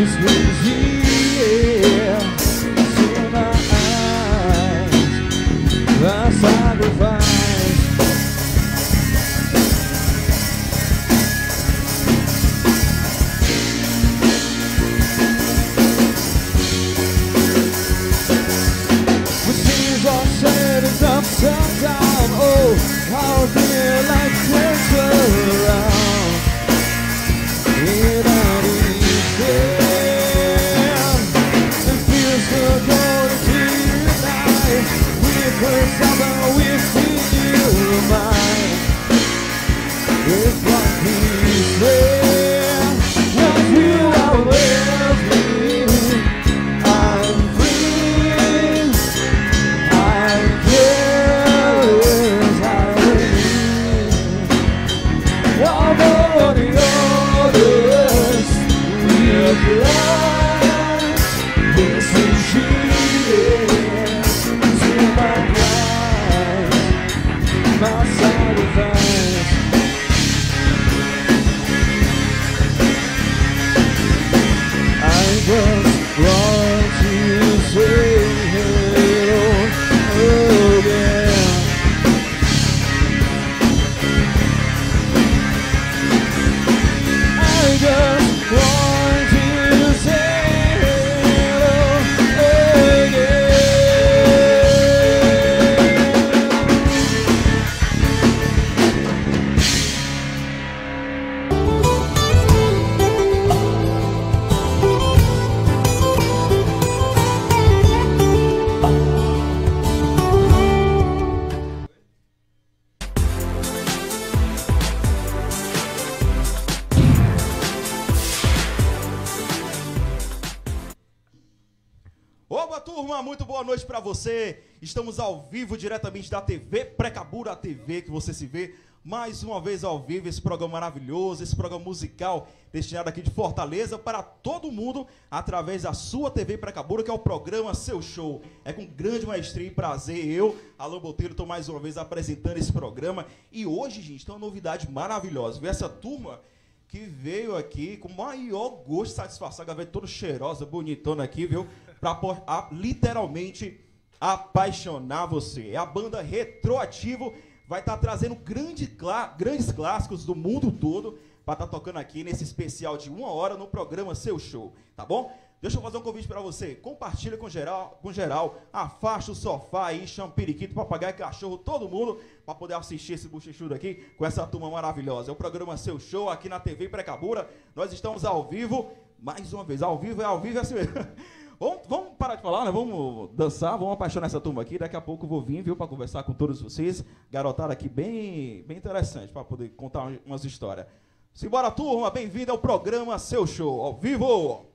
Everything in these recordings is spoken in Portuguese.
Turma, muito boa noite para você. Estamos ao vivo diretamente da TV Precabura, a TV que você se vê mais uma vez ao vivo, esse programa maravilhoso, esse programa musical destinado aqui de Fortaleza para todo mundo através da sua TV Precabura, que é o programa Seu Show. É com grande maestria e prazer eu, Alan Botelho, estou mais uma vez apresentando esse programa. E hoje, gente, tem uma novidade maravilhosa. Vê essa turma que veio aqui com o maior gosto e satisfação, a galera toda cheirosa, bonitona aqui, viu? Para literalmente apaixonar você. É a banda Retroativo, vai estar trazendo grandes clássicos do mundo todo para estar tocando aqui nesse especial de 1 hora no programa Seu Show, tá bom? Deixa eu fazer um convite para você. Compartilha com geral, afasta o sofá aí, chama periquito, papagaio, cachorro, todo mundo para poder assistir esse buchichudo aqui com essa turma maravilhosa. É o programa Seu Show aqui na TV Precabura. Nós estamos ao vivo, mais uma vez, ao vivo é assim mesmo. Vamos parar de falar, né? Vamos dançar, vamos apaixonar essa turma aqui. Daqui a pouco eu vou vir, viu, para conversar com todos vocês. Garotada aqui bem interessante para poder contar umas histórias. Simbora, turma, bem-vindo ao programa Seu Show, ao vivo!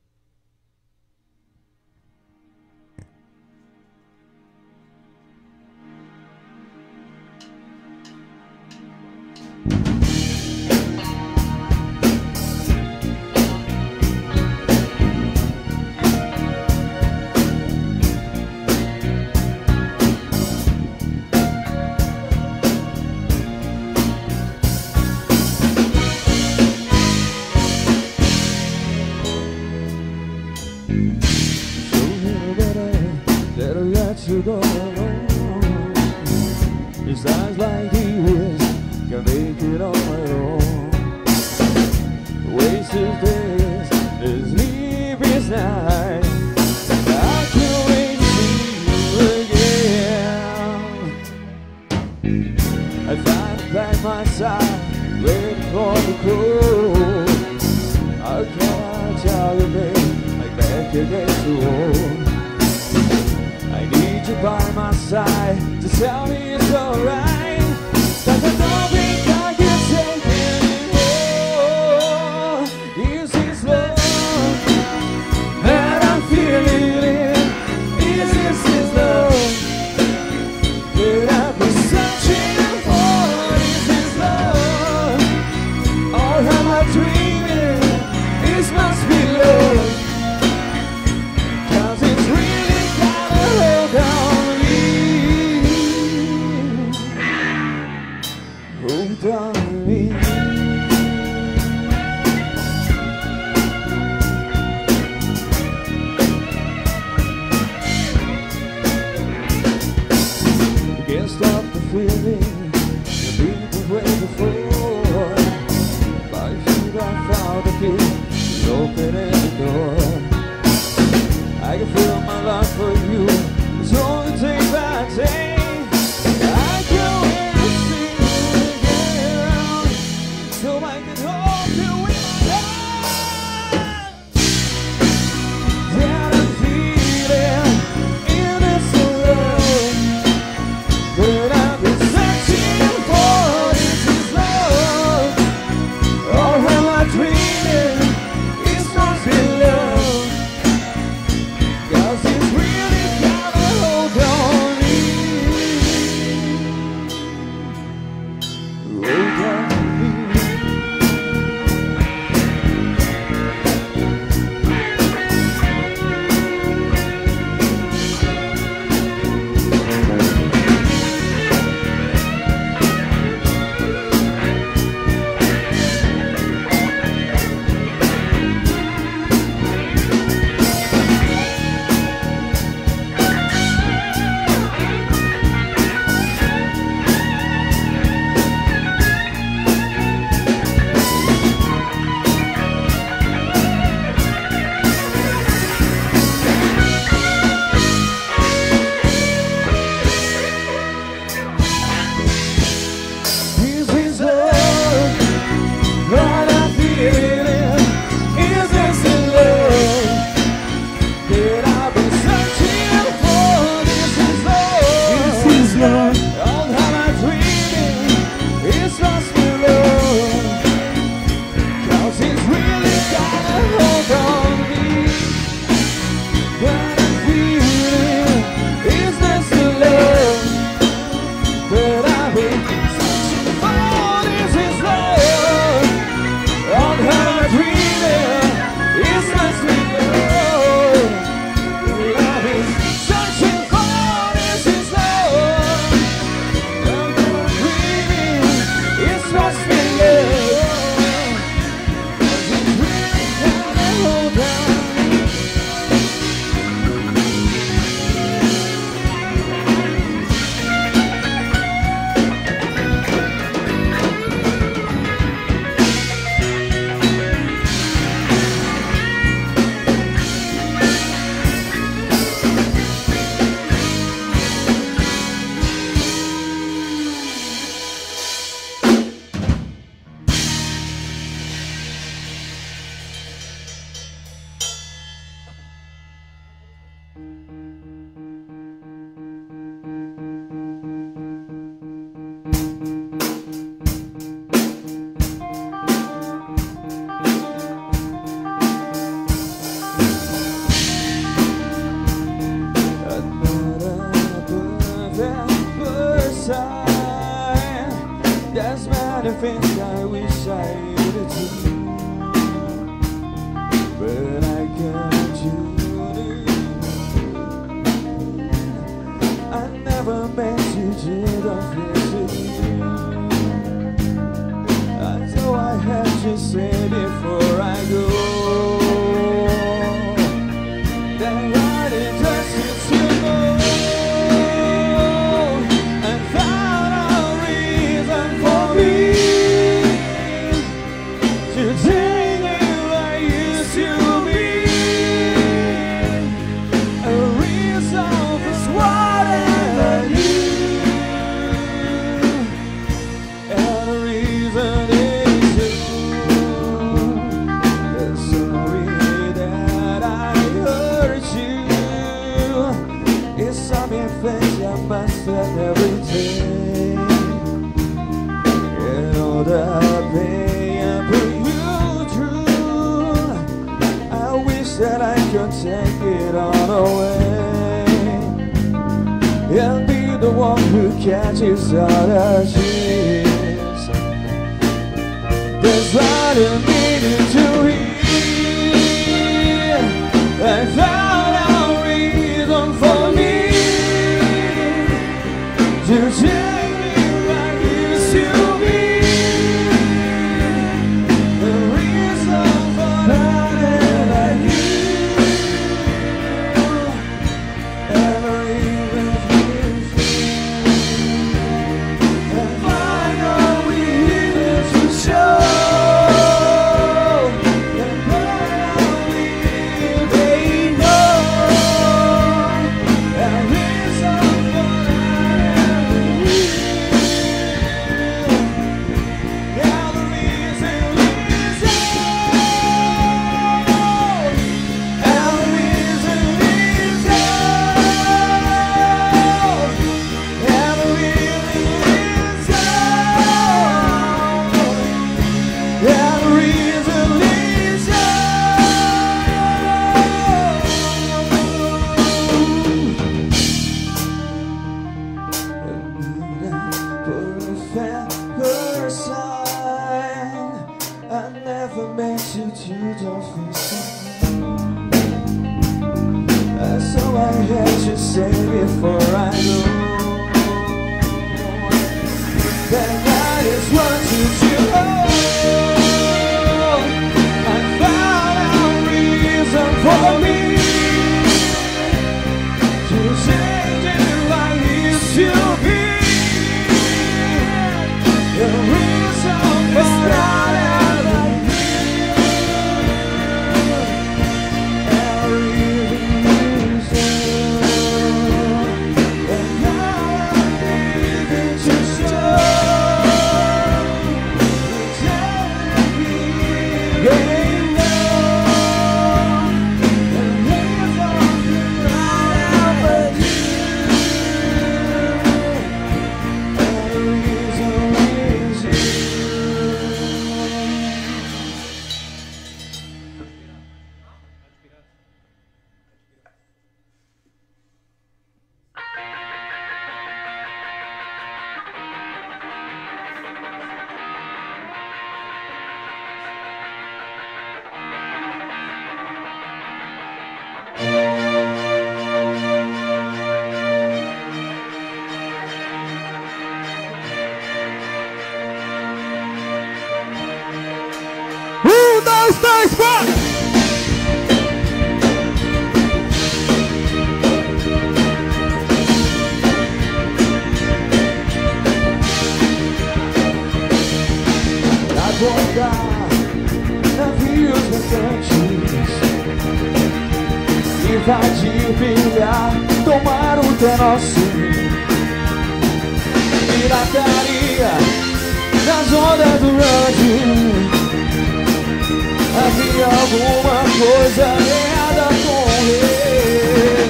To go alone. It's eyes like this can make it on my own. Wasted days, the sleepless night. I can't wait to see you again. I find by my side, waiting for the call. How can I tell you, babe, like back against the wall? I need you by my side to tell me it's alright. 'Cause I don't think I can take anymore. Is this love that I'm feeling? Is this love that I've been searching for? Is this love? Or am I dreaming? This must be love. 'Cause it's really hold on me. could take it all away and be the one who catches all the cheers. That's what I needed to hear. I found a reason for me to take me like you used to be. The reason for loving like you. Ever even feels and finally here to show. And finally they know the reason for loving you. Yeah, the reason is and the reason is and the reason is yeah, the reason is I never meant you to don't feel so I had to say before I go that I just want you to know I found a reason for me to change it like it used to be. The reason for loving like you. Every reason. And now I'm leaving to show. Pretend to be getting low. The reason for loving like you. Every reason is you. Dois, três, quatro! Aguardar navios mercantes, invadir, brilhar, tomar o que é nosso. Pirataria nas ondas do rádio. Havia alguma coisa errada com ele.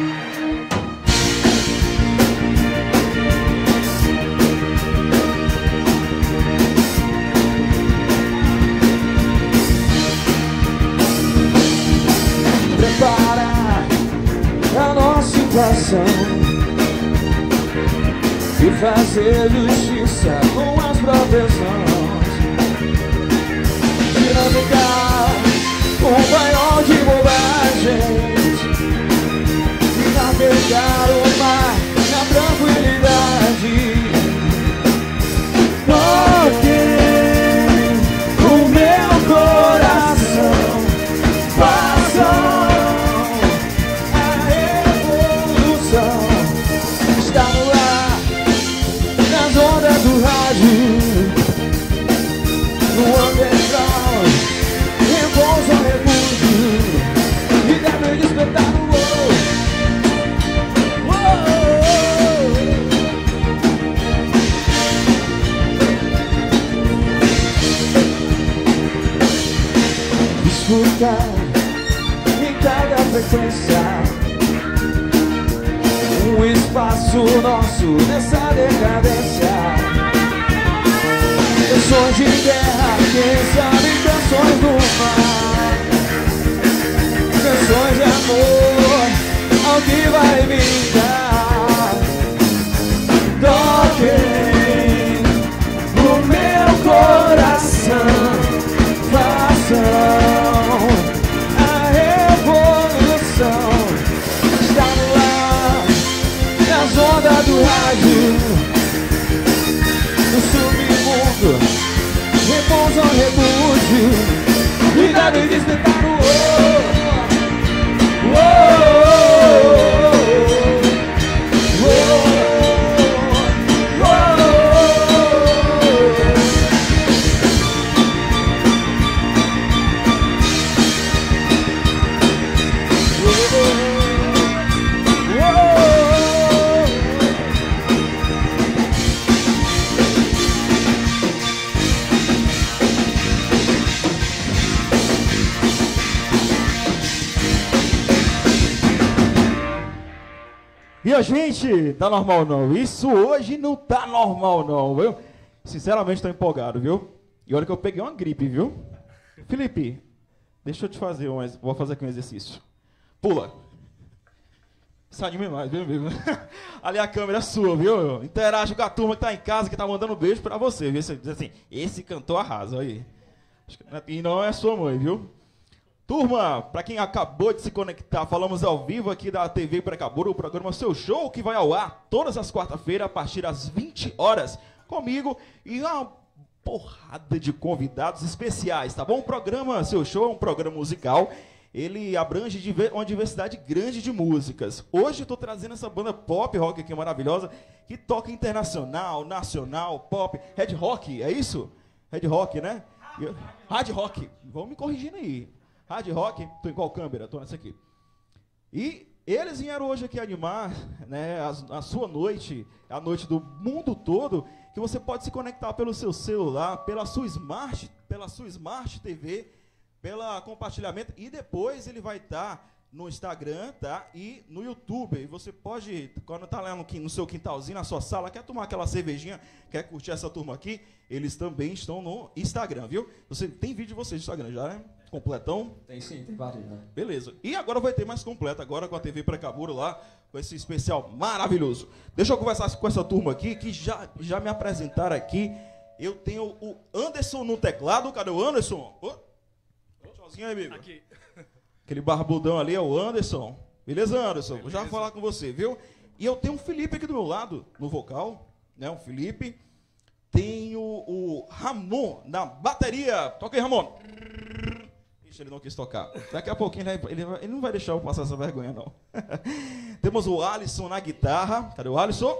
Prepara a nossa invasão e fazer justiça com as próprias mãos. Navegar um banhão de bobagens e navegar o mar na tranquilidade. Porque o meu coração passou. A revolução está no ar, nas ondas do rádio, no underground. Repousa refúgio e deve despertar no voo. Escutar em cada frequência um espaço nosso nessa decadência. Canções de guerra, quem sabe canções do mar, canções que vai me dar. Toquem o meu coração, façam a revolução. Está no ar, nas ondas do rádio, no submundo, repousa um refúgio e deve despertar o E a gente, tá normal não? Isso hoje não tá normal não, viu? Sinceramente tô empolgado, viu? E olha que eu peguei uma gripe, viu? Felipe, deixa eu te fazer vou fazer aqui um exercício. Pula. Se anime mais, viu, amigo? Ali a câmera é sua, viu? Interage com a turma que tá em casa, que tá mandando beijo pra você, viu? Você diz assim, esse cantor arrasa, olha aí. E não é sua mãe, viu? Turma, para quem acabou de se conectar, falamos ao vivo aqui da TV Precabura, o programa Seu Show, que vai ao ar todas as quarta-feiras, a partir das 20 horas, comigo e uma porrada de convidados especiais, tá bom? O programa Seu Show é um programa musical, ele abrange uma diversidade grande de músicas. Hoje eu estou trazendo essa banda pop rock aqui maravilhosa, que toca internacional, nacional, pop, Red Rock, é isso? Red Rock, né? Hard Rock, vão me corrigindo aí. Hard Rock, tô em qual câmera? Tô nessa aqui. E eles vieram hoje aqui animar, né, a sua noite, a noite do mundo todo, que você pode se conectar pelo seu celular, pela sua Smart TV, pelo compartilhamento, e depois ele vai estar no Instagram, tá? E no YouTube. E você pode, quando tá lá no seu quintalzinho, na sua sala, quer tomar aquela cervejinha, quer curtir essa turma aqui, eles também estão no Instagram, viu? Você tem vídeo de vocês no Instagram já, né? Completão? Tem sim, tem vários, né? Beleza. E agora vai ter mais completo, agora com a TV Precabura lá, com esse especial maravilhoso. Deixa eu conversar com essa turma aqui, que já me apresentaram aqui. Eu tenho o Anderson no teclado. Cadê o Anderson? Tchauzinho aí, amigo. Aqui. Aquele barbudão ali é o Anderson. Beleza, Anderson? Beleza. Vou já falar com você, viu? E eu tenho o Felipe aqui do meu lado, no vocal, né? O Felipe. Tenho o Ramon na bateria. Toca aí, Ramon. Ele não quis tocar. Daqui a pouquinho ele não vai deixar eu passar essa vergonha, não. Temos o Alisson na guitarra. Cadê o Alisson?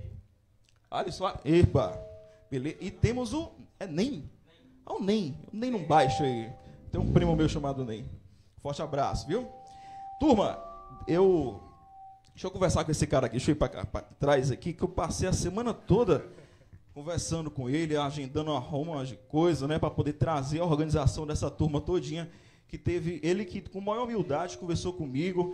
Alisson. Epa. Beleza. E temos o... É Nem. Ah, o Nem. O Nem no baixo aí. Tem um primo meu chamado Nem. Forte abraço, viu? Turma, deixa eu conversar com esse cara aqui. Deixa eu ir para trás aqui, que eu passei a semana toda conversando com ele, agendando uma de coisa, né, para poder trazer a organização dessa turma todinha, que teve ele que com maior humildade conversou comigo,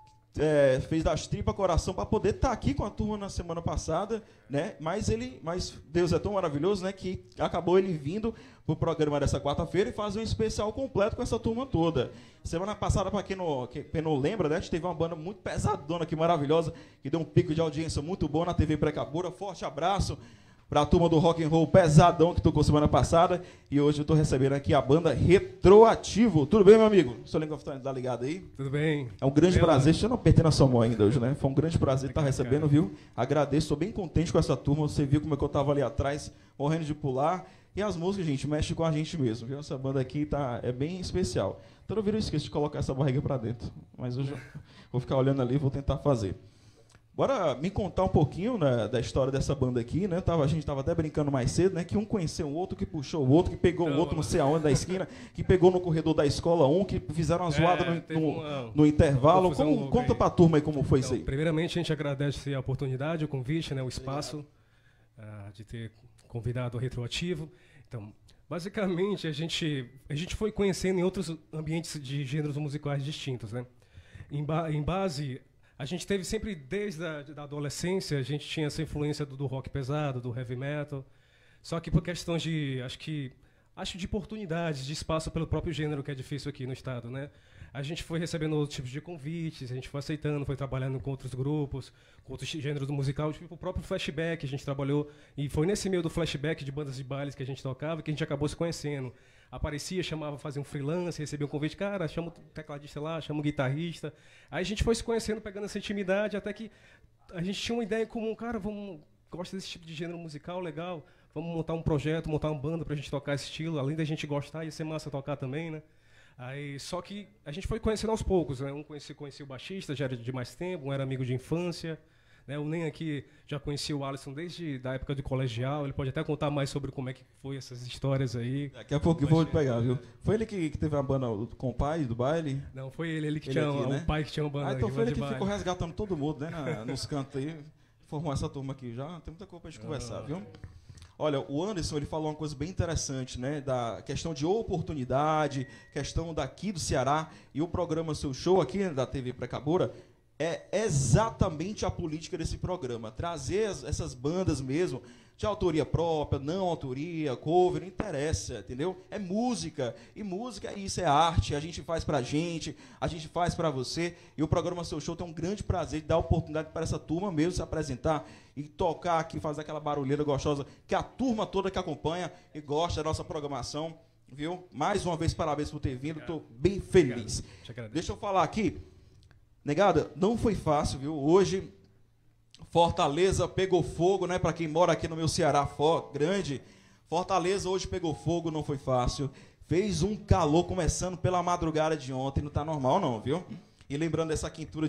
fez das tripas coração para poder estar aqui com a turma na semana passada, né? Mas Deus é tão maravilhoso, né, que acabou ele vindo pro programa dessa quarta-feira e fazer um especial completo com essa turma toda. Semana passada, para quem não lembra, né, a gente teve uma banda muito pesadona aqui, maravilhosa, que deu um pico de audiência muito bom na TV Precabura. Forte abraço para a turma do rock and roll pesadão que tocou semana passada. E hoje eu estou recebendo aqui a banda Retroativo. Tudo bem, meu amigo? O seu Lincoln tá ligado aí? Tudo bem. É um grande prazer. Deixa eu não apertar na sua mão ainda hoje, né? Foi um grande prazer estar recebendo, viu? Agradeço, estou bem contente com essa turma. Você viu como é que eu estava ali atrás, morrendo de pular. E as músicas, gente, mexe com a gente mesmo, viu? Essa banda aqui é bem especial. Toda vez eu esqueço de colocar essa barriga para dentro. Mas hoje eu vou ficar olhando ali e vou tentar fazer. Bora me contar um pouquinho, né, da história dessa banda aqui, né? A gente estava até brincando mais cedo, né? Que um conheceu o outro, que puxou o outro, que pegou o outro não sei aonde da esquina, que pegou no corredor da escola que fizeram uma zoada no intervalo. Conta pra turma aí como foi isso aí. Primeiramente, a gente agradece a oportunidade, o convite, né, o espaço de ter convidado o Retroativo. Então, basicamente, a gente foi conhecendo em outros ambientes de gêneros musicais distintos, né? Em base... A gente teve sempre, desde a adolescência, a gente tinha essa influência do rock pesado, do heavy metal. Só que por questões de, acho de oportunidades, de espaço pelo próprio gênero, que é difícil aqui no estado, né? a gente foi recebendo outros tipos de convites, a gente foi aceitando, foi trabalhando com outros grupos, com outros gêneros do musical, tipo o próprio Flashback, a gente trabalhou, e foi nesse meio do Flashback de bandas de bailes que a gente tocava que a gente acabou se conhecendo. Aparecia, chamava, fazia um freelance, recebia um convite, cara, chama o tecladista lá, chama o guitarrista. Aí a gente foi se conhecendo, pegando essa intimidade, até que a gente tinha uma ideia em comum, cara, gosta desse tipo de gênero musical, legal, vamos montar um projeto, montar uma banda pra gente tocar esse estilo, além da gente gostar, ia ser massa tocar também, né? Aí, só que a gente foi conhecendo aos poucos, né? Um conhecia o baixista, já era de mais tempo, um era amigo de infância, né? O Nen aqui já conhecia o Alisson desde a época do colegial, ele pode até contar mais sobre como é que foi essas histórias aí. Daqui a pouco eu vou te pegar, viu? Foi ele que teve a banda com o pai do baile? Não, foi ele que tinha aqui, né? O pai que tinha uma banda. Então foi ele que ficou resgatando todo mundo, né? Nos cantos aí, formou essa turma aqui já, tem muita coisa pra gente conversar, viu? Olha, o Anderson, ele falou uma coisa bem interessante, né? Da questão de oportunidade, questão daqui do Ceará, e o programa Seu Show aqui, né, da TV Precabura, é exatamente a política desse programa. Trazer essas bandas mesmo, de autoria própria, não autoria, cover, não interessa, entendeu? É música, e música é isso, é arte, a gente faz pra gente, a gente faz pra você, e o programa Seu Show tem um grande prazer de dar oportunidade para essa turma mesmo se apresentar e tocar aqui, fazer aquela barulheira gostosa, que a turma toda que acompanha e gosta da nossa programação, viu? Mais uma vez, parabéns por ter vindo, estou bem feliz. Deixa eu falar aqui, negada, não foi fácil, viu? Hoje Fortaleza pegou fogo, né? Para quem mora aqui no meu Ceará grande, Fortaleza hoje pegou fogo, não foi fácil. Fez um calor começando pela madrugada de ontem, não tá normal não, viu? E lembrando essa quintura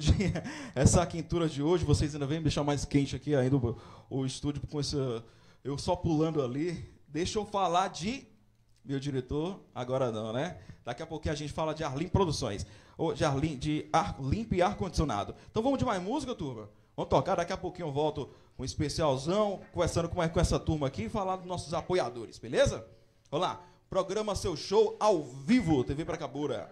de hoje, vocês ainda vêm me deixar mais quente aqui ainda o estúdio com eu só pulando ali. Deixa eu falar de meu diretor, agora não, né? Daqui a pouquinho a gente fala de Arlim Produções, ou de Limpo e Ar-Condicionado. Então vamos de mais música, turma? Vamos tocar, daqui a pouquinho eu volto com um especialzão, conversando com essa turma aqui e falar dos nossos apoiadores, beleza? Vamos lá, programa Seu Show ao vivo, TV Precabura.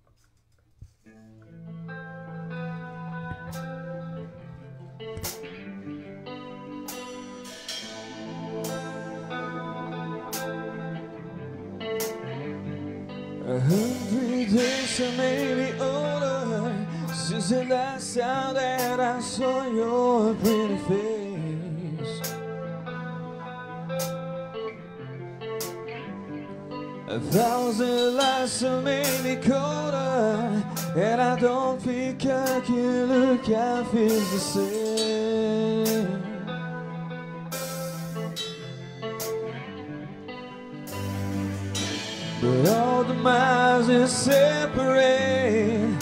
A 100 days to make me older, since the last time that I saw your pretty face. 1,000 lights to make me colder, and I don't think I can look half as the same. But all the miles that separate,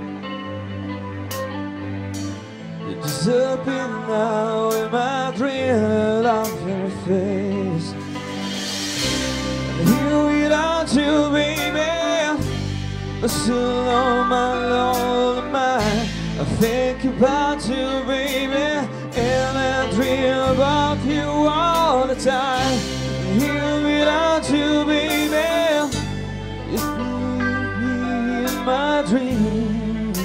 they're disappearing now in my dream of your face. And here without you, baby, but still on my lonely mind, I think about you, baby, and I dream about you all the time. And here without you, baby, it's me in my dreams.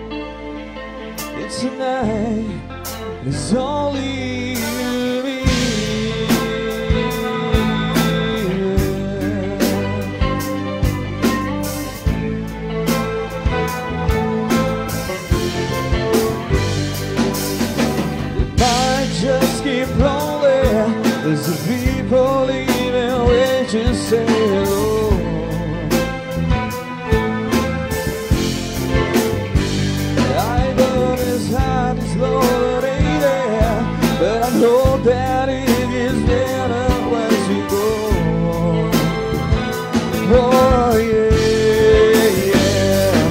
It's tonight, it's only me. If I just keep rolling, there's the people leaving, we just say hello. But I know that it is better as you go. Oh yeah, yeah.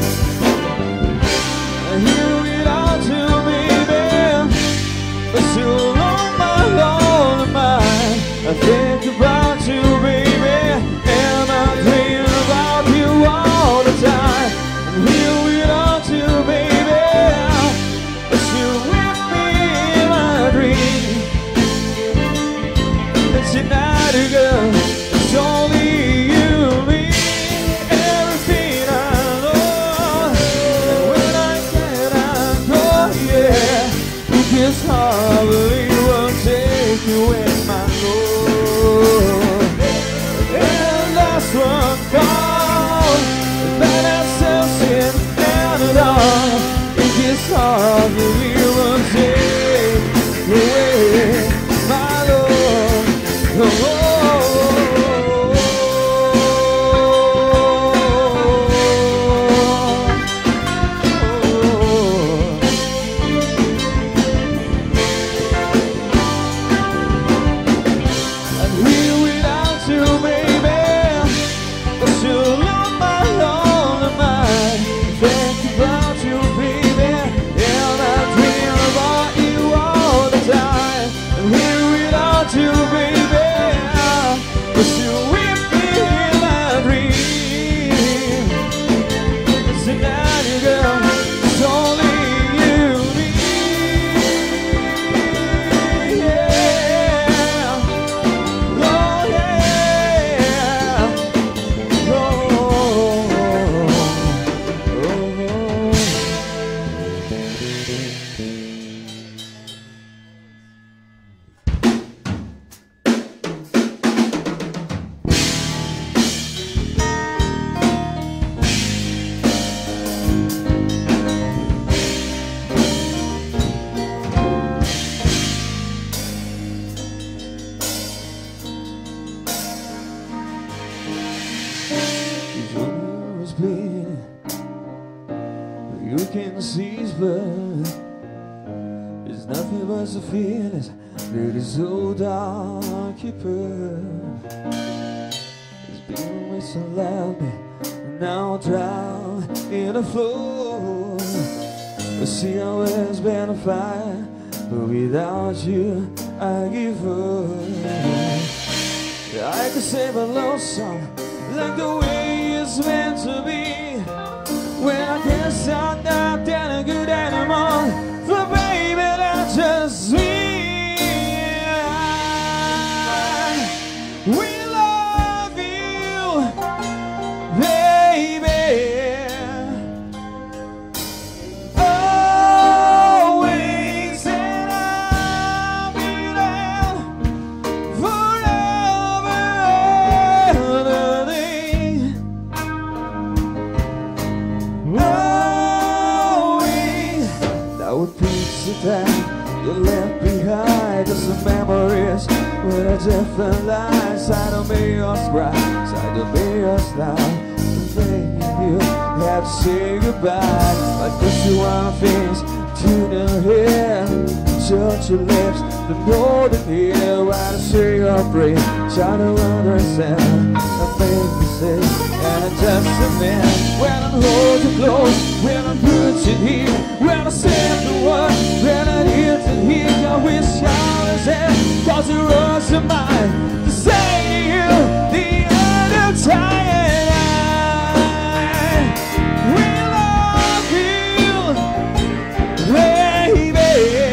Here without you, baby, but still on my lonely mind, I think about you, baby, and I dream about you all the time. And here without you, baby, but still with me in my dreams. Tonight, girl, it's only you, me, everything I know. And when I get go, yeah, this hardly will take you in my love. And last one fall, but I still sit You can see his blood. It's nothing but the feelings that is so dark keeper. It's been with so loudly, now drowned in the flow. I see always been a fire, but without you I give up. I could save a love song like the way it's meant to be. When I can't stop that damn good anymore, for baby that's just me. We love you, baby. Always, and I'll be there forever and a day. Always, that would be the time you left behind, just some memories with a different life. Side of me or bright, side of me or loud. Baby, you have to say goodbye. But just you want things to the head, touch your lips, the more than here. Why to say your prayer, try to understand. I make mistakes and I'm just a man. When I'm holding close, when I'm pushing here, when I say the word, when I hear to hear your wish I was there. Cause it was in mine to say to you the other time. We love you, baby.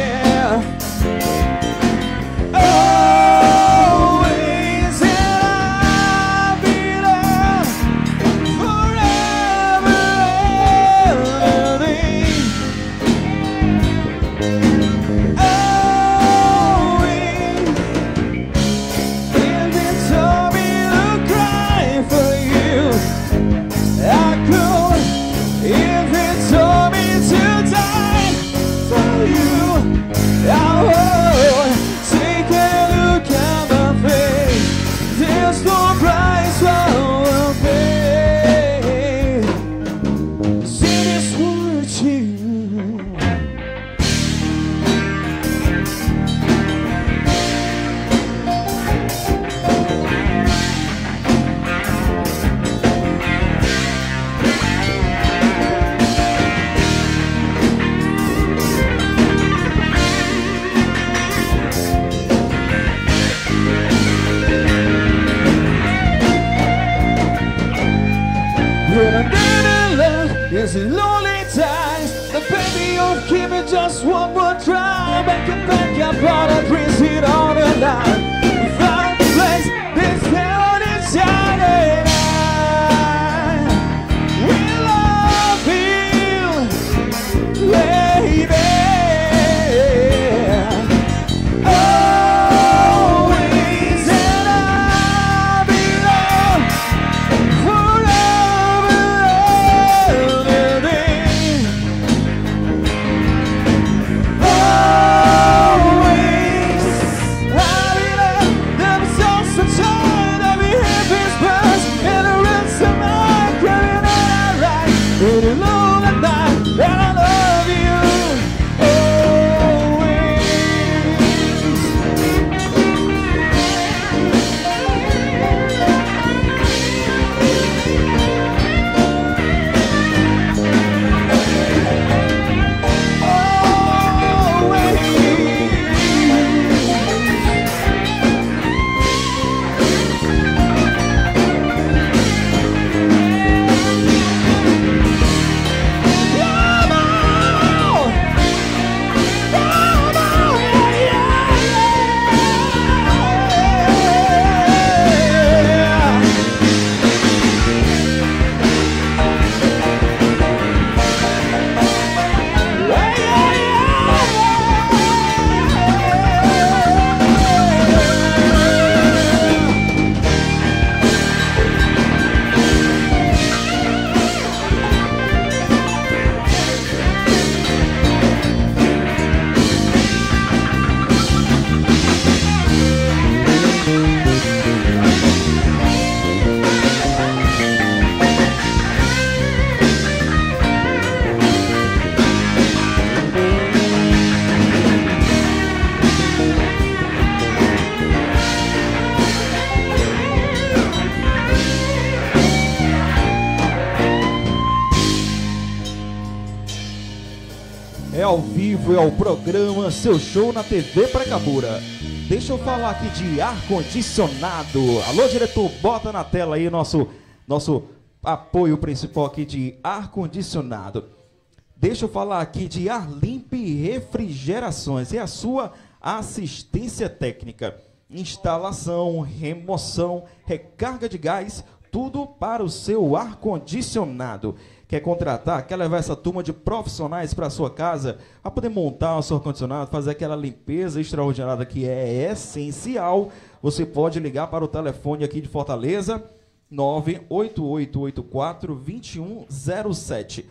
Always, and I'll be there forever and a day. Always, if you told me to cry for you, I could. If you told me to die for you, I would. Take a look at my face, there's no price I will pay. See this word to you. When I'm dead in love, it's in lonely times. The baby of give me just one more try. Back and back, I brought a dreams it on the line. We find a place, this town is shining. We love you, baby. Always, and I'll be there forever and a day. Always, I'll be there É ao vivo, é o programa Seu Show na TV Precabura. Deixa eu falar aqui de ar-condicionado. Alô, diretor, bota na tela aí nosso apoio principal aqui de ar-condicionado. Deixa eu falar aqui de Arlimp Refrigerações. É a sua assistência técnica. Instalação, remoção, recarga de gás, tudo para o seu ar-condicionado. Quer contratar? Quer levar essa turma de profissionais para a sua casa para poder montar o seu ar-condicionado, fazer aquela limpeza extraordinária que é essencial? Você pode ligar para o telefone aqui de Fortaleza, 98884-2107.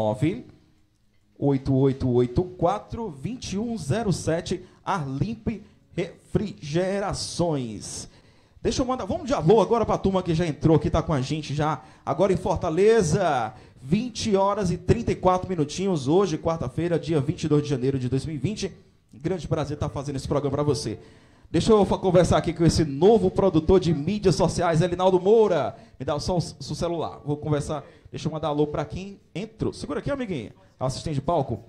98884-2107. Arlimp Refrigerações. Deixa eu mandar, vamos de alô agora para a turma que já entrou, que está com a gente já, agora em Fortaleza, 20 horas e 34 minutinhos, hoje, quarta-feira, dia 22 de janeiro de 2020. Grande prazer estar fazendo esse programa para você. Deixa eu conversar aqui com esse novo produtor de mídias sociais, Elinaldo Moura. Me dá só o seu celular, vou conversar, deixa eu mandar alô para quem entrou. Segura aqui, amiguinho, assistente de palco.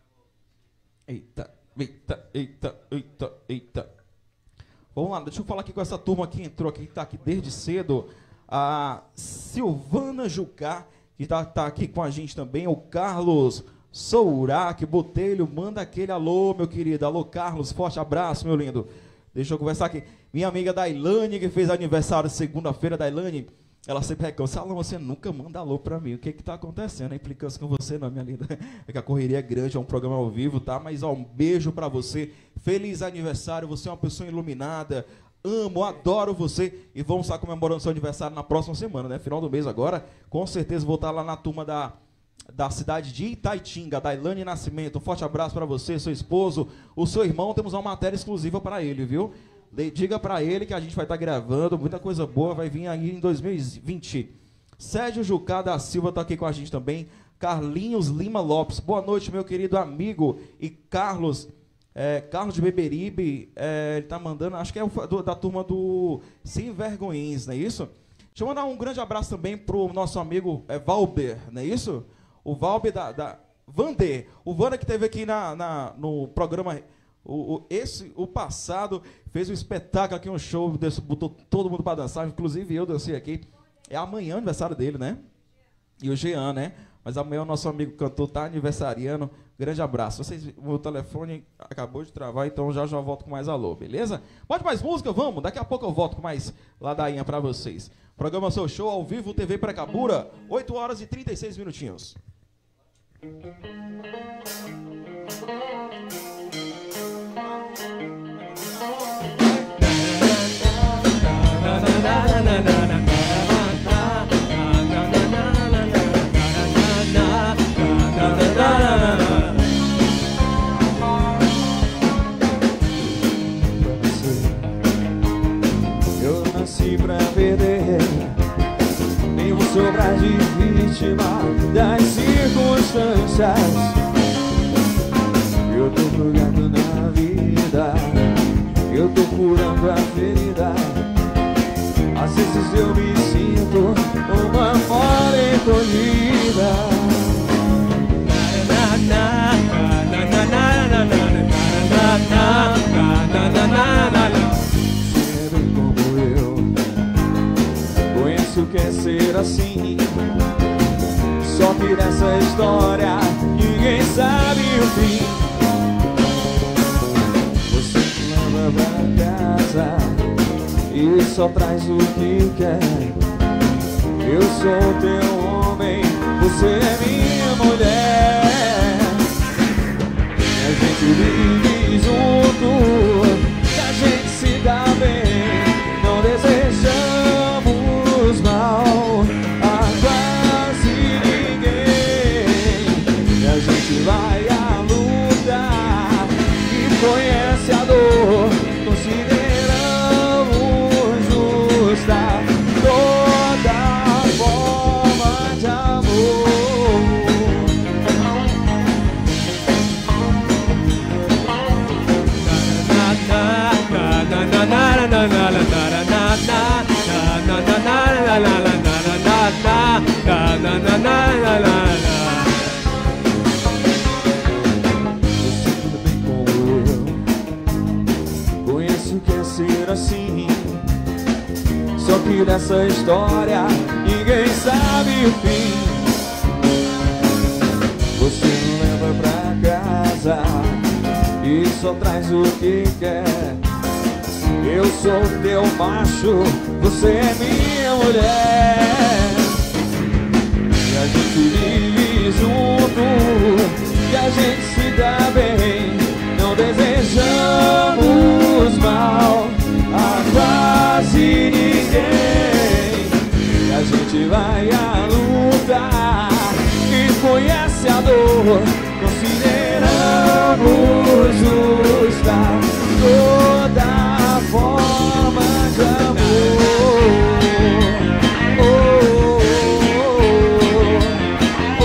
Eita, eita, eita, eita, eita. Vamos lá, deixa eu falar aqui com essa turma que entrou aqui, que está aqui desde cedo. A Silvana Jucá, que tá aqui com a gente também. O Carlos Sourac Botelho, manda aquele alô, meu querido. Alô, Carlos, forte abraço, meu lindo. Deixa eu conversar aqui. Minha amiga Dailane, que fez aniversário segunda-feira. Dailane, ela sempre reclama. Salão, você nunca manda alô pra mim. O que que tá acontecendo? A implicância com você não, minha linda. É que a correria é grande, é um programa ao vivo, tá? Mas, ó, um beijo pra você. Feliz aniversário. Você é uma pessoa iluminada. Amo, adoro você. E vamos estar comemorando seu aniversário na próxima semana, né? Final do mês agora. Com certeza vou estar lá na turma da cidade de Itaitinga, Dailane Nascimento. Um forte abraço pra você, seu esposo. O seu irmão, temos uma matéria exclusiva para ele, viu? Diga para ele que a gente vai estar gravando, muita coisa boa vai vir aí em 2020. Sérgio Jucá da Silva está aqui com a gente também. Carlinhos Lima Lopes, boa noite, meu querido amigo. E Carlos de Beberibe, ele está mandando, acho que é da turma do Sem Vergonhins, não é isso? Deixa eu mandar um grande abraço também para o nosso amigo Valber, não é isso? O Valber da Vander. O Vander que esteve aqui no programa... O passado fez um espetáculo aqui, um show, botou todo mundo para dançar, inclusive eu dancei aqui. É amanhã o aniversário dele, né? E o Jean, né? Mas amanhã o nosso amigo cantor tá aniversariando. Grande abraço. O telefone acabou de travar, então já volto com mais alô, beleza? Pode mais música? Vamos. Daqui a pouco eu volto com mais ladainha para vocês. Programa Seu Show ao vivo, TV Precabura, 8 horas e 36 minutinhos. Eu nasci pra perder, nem vou sobrar de vítima das circunstâncias. Eu tô jogando na vida, eu tô curando a ferida. Às vezes eu me sinto uma mora encolhida. Você é bem como eu, conheço o que é ser assim. Só que nessa história ninguém sabe o fim. Você me leva pra casa e só traz o que quer. Eu sou teu homem, você é minha mulher. A gente vive junto, a gente se dá bem. Não desejamos mal a quase ninguém. E a gente vai à luta e conhece a dor. Consideramos justa toda forma de amor. E dessa história ninguém sabe o fim. Você não leva pra casa e só traz o que quer. Eu sou teu macho, você é minha mulher. E a gente vive junto, e a gente se dá bem. Não desejamos mal a quase ninguém. E a gente vai à luta e conhece a dor. Consideramos justa toda forma de amor. Oh, oh, oh,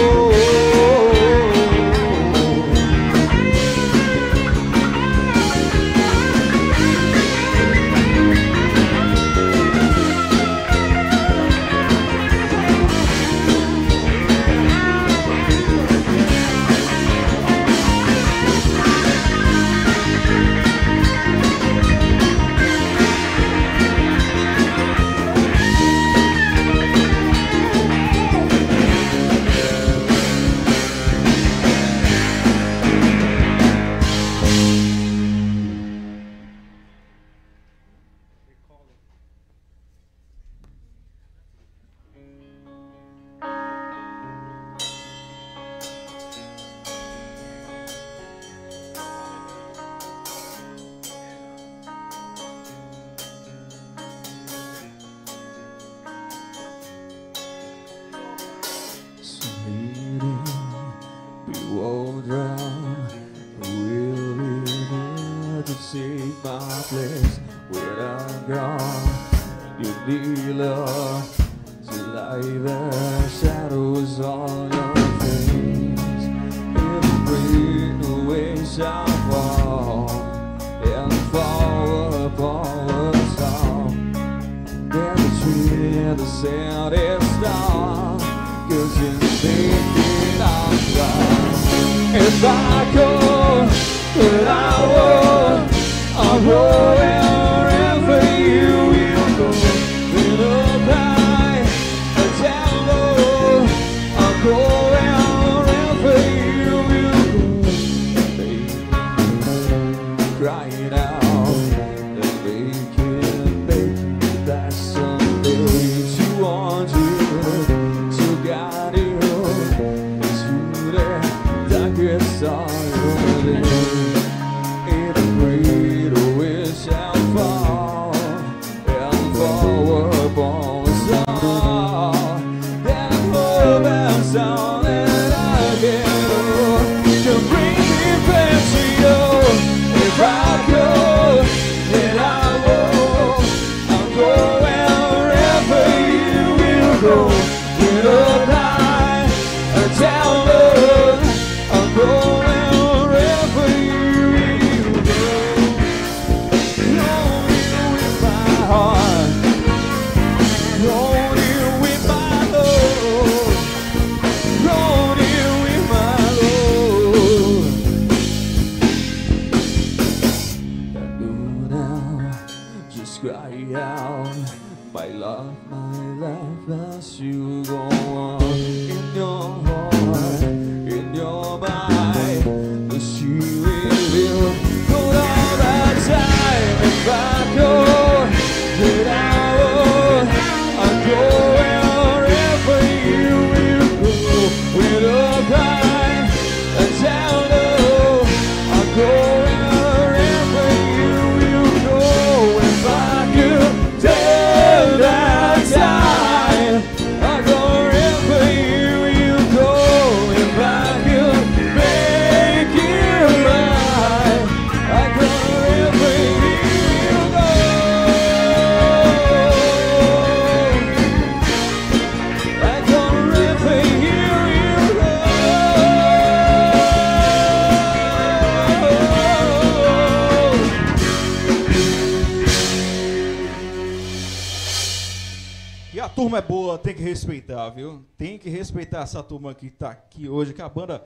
turma é boa, tem que respeitar, viu? Tem que respeitar essa turma que tá aqui hoje, que é a banda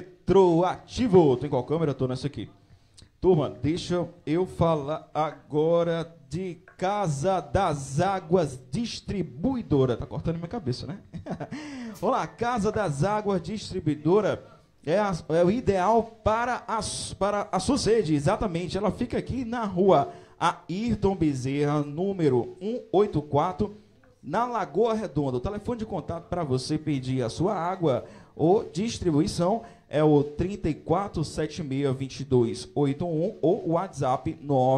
Retroativo. Tem qual câmera? Eu tô nessa aqui. Turma, deixa eu falar agora de Casa das Águas Distribuidora. Tá cortando minha cabeça, né? Olá, Casa das Águas Distribuidora é o ideal para a sua sede, exatamente. Ela fica aqui na rua Ayrton Bezerra, número 184, na Lagoa Redonda. O telefone de contato para você pedir a sua água ou distribuição é o 34762281 ou o WhatsApp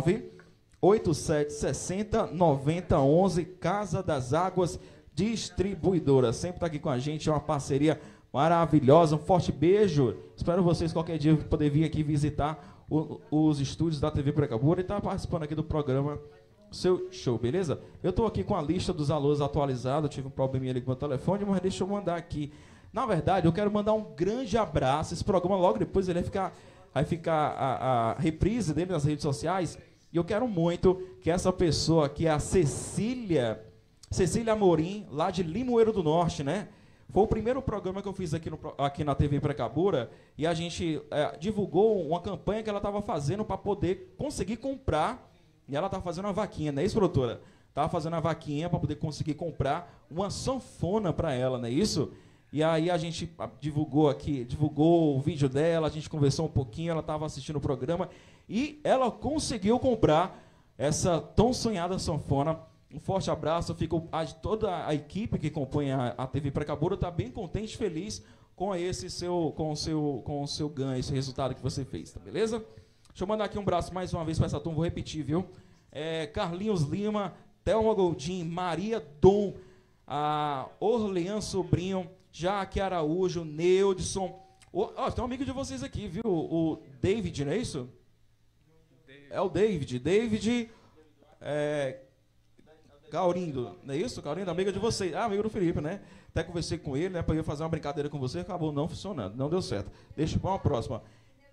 987609011, Casa das Águas Distribuidora. Sempre está aqui com a gente, é uma parceria maravilhosa. Um forte beijo. Espero vocês qualquer dia poder vir aqui visitar os estúdios da TV Precabura e estar participando aqui do programa Seu Show, beleza? Eu estou aqui com a lista dos alôs atualizada. Eu tive um probleminha ali com o meu telefone, mas deixa eu mandar aqui. Na verdade, eu quero mandar um grande abraço. Esse programa logo depois ele vai ficar a reprise dele nas redes sociais. E eu quero muito que essa pessoa aqui, a Cecília Amorim, lá de Limoeiro do Norte, né? Foi o primeiro programa que eu fiz aqui na TV Precabura e a gente divulgou uma campanha que ela estava fazendo para poder conseguir comprar. E ela estava fazendo uma vaquinha, não é isso, produtora? Estava fazendo uma vaquinha para poder conseguir comprar uma sanfona para ela, não é isso? E aí a gente divulgou o vídeo dela, a gente conversou um pouquinho, ela estava assistindo o programa e ela conseguiu comprar essa tão sonhada sanfona. Um forte abraço, toda a equipe que compõe a TV Precabura está bem contente e feliz com o seu ganho, esse resultado que você fez, tá beleza? Deixa eu mandar aqui um abraço mais uma vez para essa turma, vou repetir, viu? Carlinhos Lima, Thelma Goldim, Maria Dom, Orlean Sobrinho, Jaque Araújo, Neudson. Tem um amigo de vocês aqui, viu? O David, não é isso? É o David. David Gaurindo, não é isso? Gaurindo, amigo de vocês. Amigo do Felipe, né? Até conversei com ele, né? Para eu fazer uma brincadeira com você, acabou não funcionando, não deu certo. Deixa para uma próxima.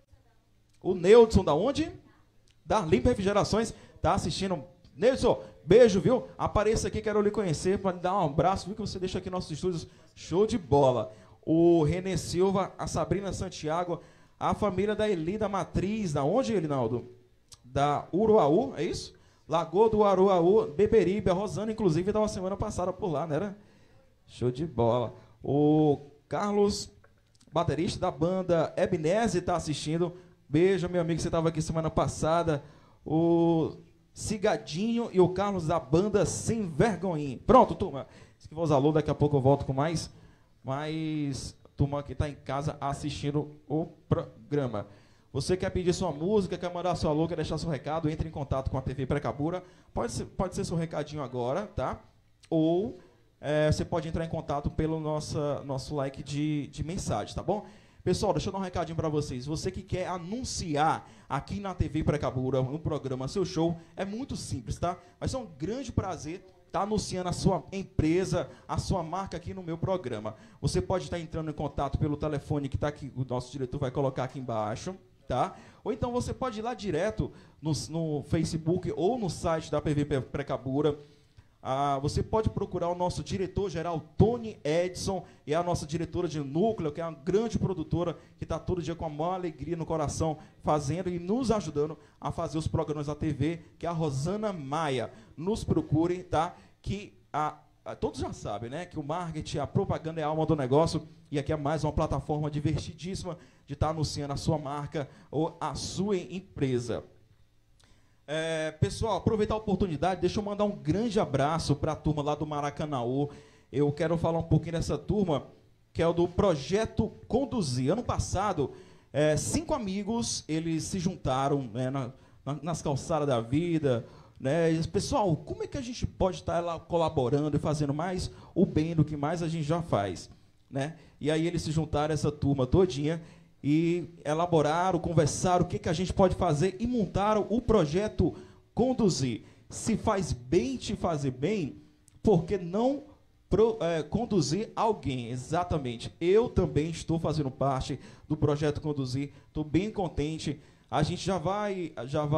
O Neudson, da onde? Da Limpa Refrigerações, tá assistindo. Neudson, beijo, viu? Apareça aqui, quero lhe conhecer, para lhe dar um abraço, viu? Que você deixa aqui nossos estúdios, show de bola. O Renê Silva, a Sabrina Santiago, a família da Elida Matriz, da onde, Elinaldo? Da Uruaú, é isso? Lagoa do Aruaú, Beberibe, a Rosana, inclusive, estava semana passada por lá, né? Show de bola. O Carlos, baterista da banda Ebeneze, está assistindo. Beijo, meu amigo, você estava aqui semana passada. O Cigadinho e o Carlos da banda Sem Vergonhinha. Pronto, turma. Se for os alô, daqui a pouco eu volto com mais. Mas turma que está em casa assistindo o programa. Você quer pedir sua música, quer mandar seu alô, quer deixar seu recado, entre em contato com a TV Precabura. Pode ser seu recadinho agora, tá? Ou você pode entrar em contato pelo nosso like de mensagem, tá bom? Pessoal, deixa eu dar um recadinho para vocês. Você que quer anunciar aqui na TV Precabura, no programa Seu Show, é muito simples, tá? Vai ser um grande prazer estar anunciando a sua empresa, a sua marca aqui no meu programa. Você pode estar entrando em contato pelo telefone que está aqui, o nosso diretor vai colocar aqui embaixo, tá? Ou então você pode ir lá direto no Facebook ou no site da TV Precabura. Você pode procurar o nosso diretor-geral, Tony Edson, e a nossa diretora de núcleo, que é uma grande produtora, que está todo dia com a maior alegria no coração, fazendo e nos ajudando a fazer os programas da TV, que é a Rosana Maia. Nos procurem, tá? Que todos já sabem, né? Que o marketing, a propaganda é a alma do negócio, e aqui é mais uma plataforma divertidíssima de estar anunciando a sua marca ou a sua empresa. Pessoal, aproveitar a oportunidade, deixa eu mandar um grande abraço para a turma lá do Maracanaú. Eu quero falar um pouquinho dessa turma, que é o do Projeto Conduzir. Ano passado, 5 amigos, eles se juntaram, né, nas calçadas da vida, né? E, pessoal, como é que a gente pode estar lá colaborando e fazendo mais o bem do que mais a gente já faz, né? E aí eles se juntaram, essa turma todinha, e elaboraram, conversaram o que a gente pode fazer e montaram o Projeto Conduzir. Se faz bem te fazer bem, por que não conduzir alguém? Exatamente. Eu também estou fazendo parte do Projeto Conduzir, estou bem contente. A gente já vai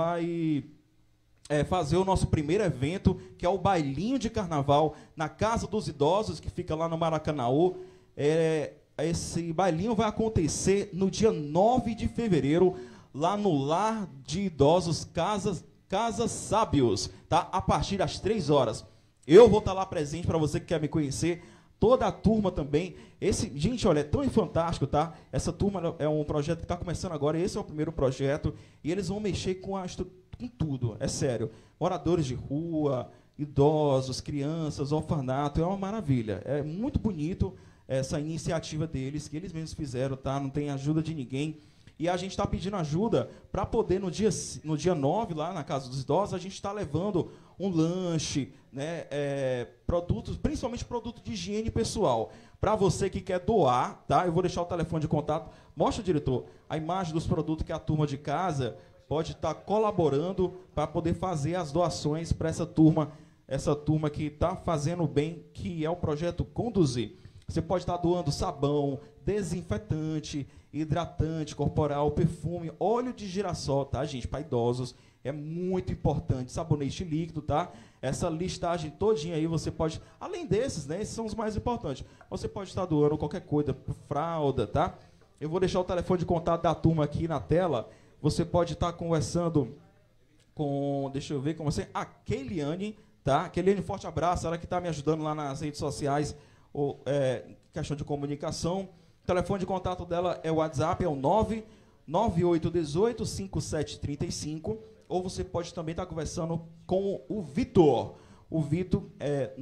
fazer o nosso primeiro evento, que é o Bailinho de Carnaval, na Casa dos Idosos, que fica lá no Maracanaú. Esse bailinho vai acontecer no dia 9 de fevereiro, lá no Lar de Idosos Casa Sábios, tá? A partir das 3 horas. Eu vou estar lá presente para você que quer me conhecer. Toda a turma também. Gente, olha, é tão fantástico, tá? Essa turma é um projeto que está começando agora. Esse é o primeiro projeto. E eles vão mexer com tudo, é sério. Moradores de rua, idosos, crianças, orfanato. É uma maravilha. É muito bonito essa iniciativa deles, que eles mesmos fizeram, tá? Não tem ajuda de ninguém. E a gente está pedindo ajuda para poder, no dia 9, lá na Casa dos Idosos, a gente está levando um lanche, né, produtos, principalmente produto de higiene pessoal. Para você que quer doar, tá? Eu vou deixar o telefone de contato. Mostra, diretor, a imagem dos produtos que a turma de casa pode estar colaborando para poder fazer as doações para essa turma que está fazendo bem, que é o projeto Conduzir. Você pode estar doando sabão, desinfetante, hidratante corporal, perfume, óleo de girassol, tá, gente? Para idosos é muito importante. Sabonete líquido, tá? Essa listagem todinha aí você pode, além desses, né? Esses são os mais importantes. Você pode estar doando qualquer coisa, fralda, tá? Eu vou deixar o telefone de contato da turma aqui na tela. Você pode estar conversando com, deixa eu ver com você, a Keiliane, tá? Keiliane, forte abraço, ela que está me ajudando lá nas redes sociais, questão de comunicação. O telefone de contato dela é o WhatsApp, é o 998185735, ou você pode também estar conversando com o Vitor. O Vitor é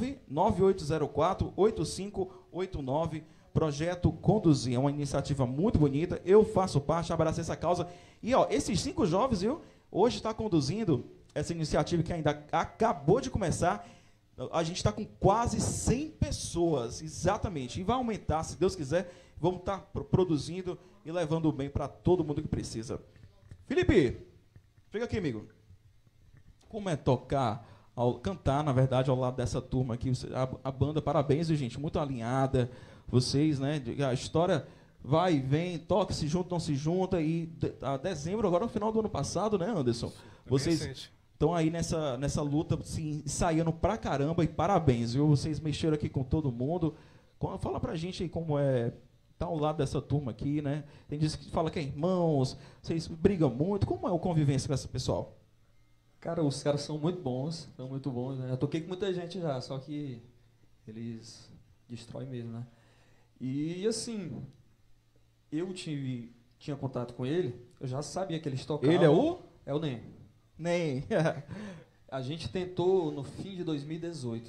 99804-8589, Projeto Conduzir. É uma iniciativa muito bonita, eu faço parte, abracei essa causa. E ó, esses 5 jovens, viu, hoje está conduzindo essa iniciativa que ainda acabou de começar. A gente está com quase 100 pessoas, exatamente. E vai aumentar, se Deus quiser. Vamos estar produzindo e levando o bem para todo mundo que precisa. Felipe, chega aqui, amigo. Como é cantar, na verdade, ao lado dessa turma aqui? A banda, parabéns, gente, muito alinhada. Vocês, né? A história vai e vem, toca, se junta, não se junta. E a dezembro, agora no final do ano passado, né, Anderson? Vocês estão aí nessa luta, assim, ensaiando pra caramba, e parabéns, viu? Vocês mexeram aqui com todo mundo. Fala pra gente aí como é estar ao lado dessa turma aqui, né? Tem gente que fala que é irmãos, vocês brigam muito. Como é a convivência com esse pessoal? Cara, os caras são muito bons, né? Eu toquei com muita gente já, só que eles destroem mesmo, né? E assim, eu tinha contato com ele, eu já sabia que eles tocavam. Ele é o? É o Nem. Nem. A gente tentou no fim de 2018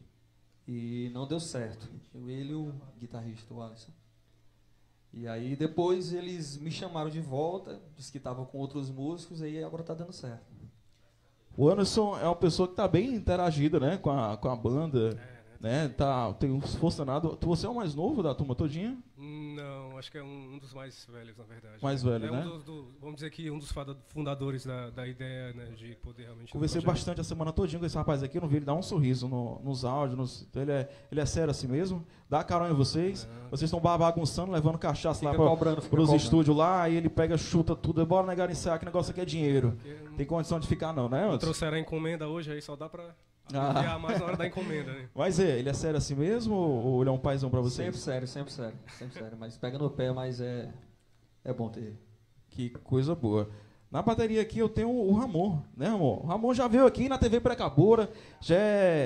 e não deu certo. Ele e o guitarrista, o Alisson. E aí depois eles me chamaram de volta, disse que estavam com outros músicos, e aí agora tá dando certo. O Anderson é uma pessoa que está bem interagida, né, com a banda, né? Tem funcionado. Você é o mais novo da turma todinha? Não, acho que é um dos mais velhos, na verdade. Mais velho, né? Vamos dizer que um dos fundadores da ideia, né, de poder realmente... Conversei bastante a semana todinha com esse rapaz aqui, eu não vi ele dar um sorriso nos áudios. Ele é sério assim mesmo? Dá carona em vocês? Vocês estão bagunçando, levando cachaça lá para os estúdios lá, aí ele pega, chuta tudo. Bora negar iniciar, que negócio aqui é dinheiro. Tem condição de ficar não, né? Trouxeram a encomenda hoje, aí só dá para... mais na hora da encomenda, né? Mas ele é sério assim mesmo ou ele é um paizão pra vocês? Sempre sério. Mas pega no pé, mas é bom ter ele. Que coisa boa. Na bateria aqui eu tenho o Ramon, né, Ramon? O Ramon já veio aqui na TV Precabura, já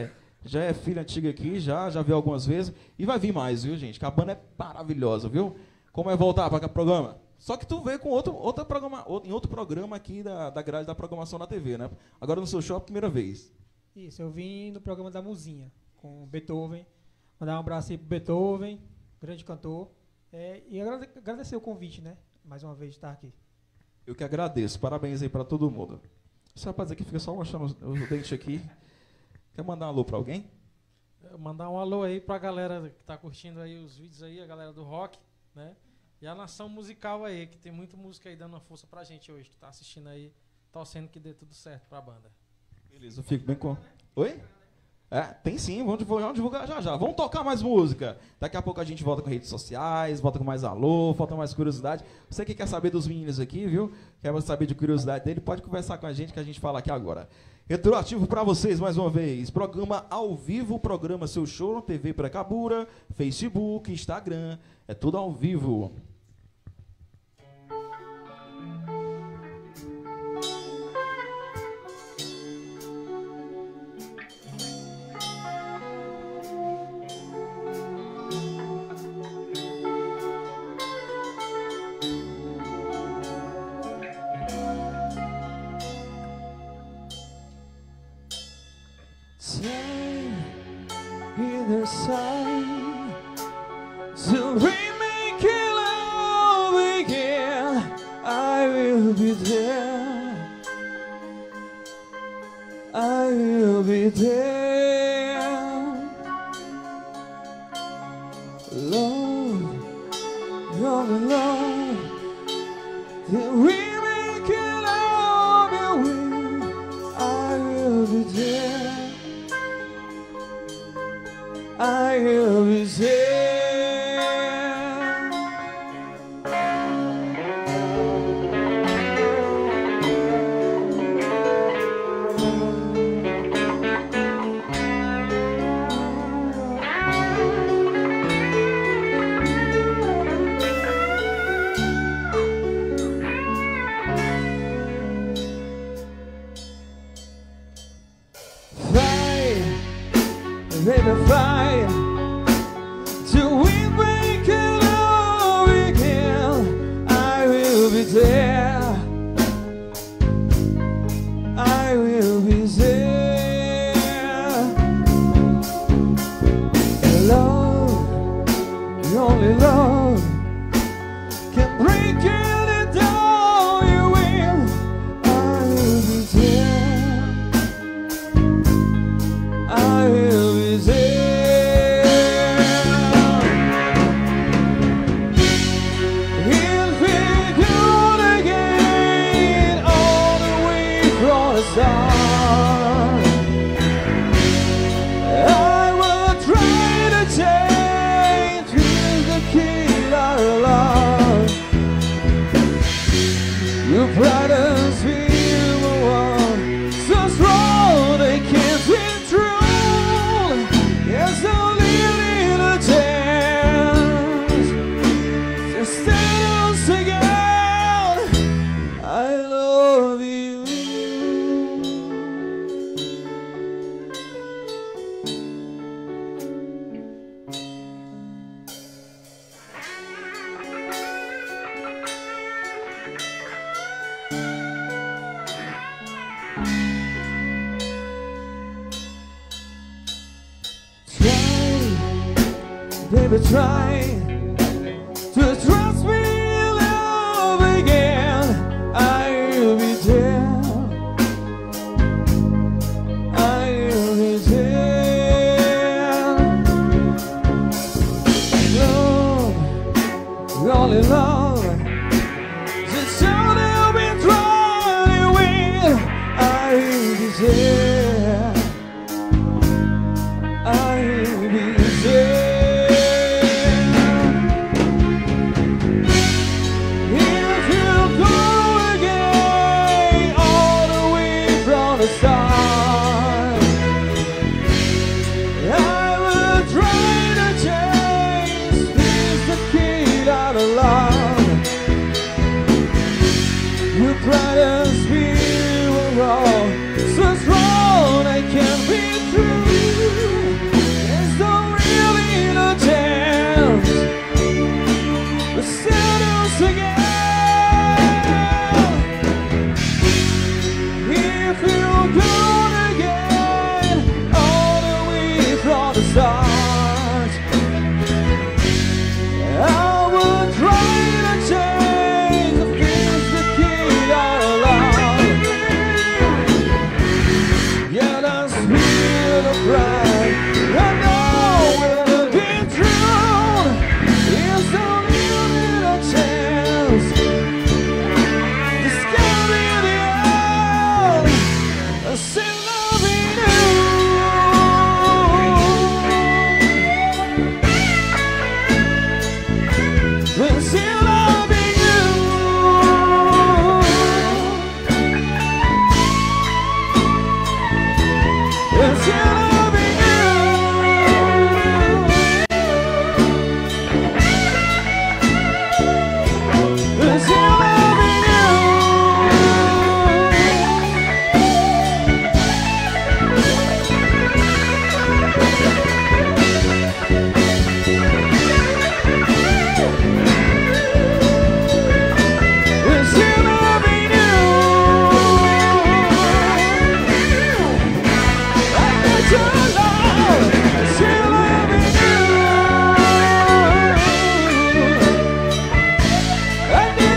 é filho antigo aqui, já veio algumas vezes e vai vir mais, viu, gente? Que a banda é maravilhosa, viu? Como é voltar para o programa? Só que tu veio com outro programa aqui da grade da programação na TV, né? Agora no seu show é a primeira vez. Isso, eu vim no programa da Muzinha, com o Beethoven. Mandar um abraço aí pro Beethoven, grande cantor. E agradecer o convite, né? Mais uma vez de estar aqui. Eu que agradeço. Parabéns aí para todo mundo. Esse rapaz aqui fica só mostrando os dentes aqui. Quer mandar um alô para alguém? Mandar um alô aí pra galera que tá curtindo aí os vídeos aí, a galera do rock, né? E a nação musical aí, que tem muita música aí dando uma força pra gente hoje, que tá assistindo aí, torcendo que dê tudo certo pra banda. Beleza, eu fico bem com... Oi? Tem sim, vamos divulgar já. Vamos tocar mais música. Daqui a pouco a gente volta com redes sociais, volta com mais alô, falta mais curiosidade. Você que quer saber dos meninos aqui, viu? Quer saber de curiosidade dele, pode conversar com a gente que a gente fala aqui agora. Retroativo para vocês mais uma vez. Programa ao vivo, programa Seu Show na TV Precabura, Facebook, Instagram. É tudo ao vivo. sign to remake it love again. I will be there. I will be there. Love, only love. Till we make it love your way. I will be there. I will be there. Baby, fight till we break it all again. I will be there. I will be there. And love, the only love can break it down. You will. I will be there. I will be there. If we do it again, all the way from the start, I will try to change with the kid I love. Your brothers feel the one so strong they can't be true. There's only a little chance to stand us again. I love you. Baby, try to trust me in love again. I will be there. I will be there. Love, only love. Just so they'll be trying with. I will be there. I will be there. Brothers, we were all so strong they can't be true. There's no really no chance to set us again. If you're gone again, all the way from the start, I will try to change the things that keep our love. Yeah, that's real pride. I know it'll be true. There's only a little chance.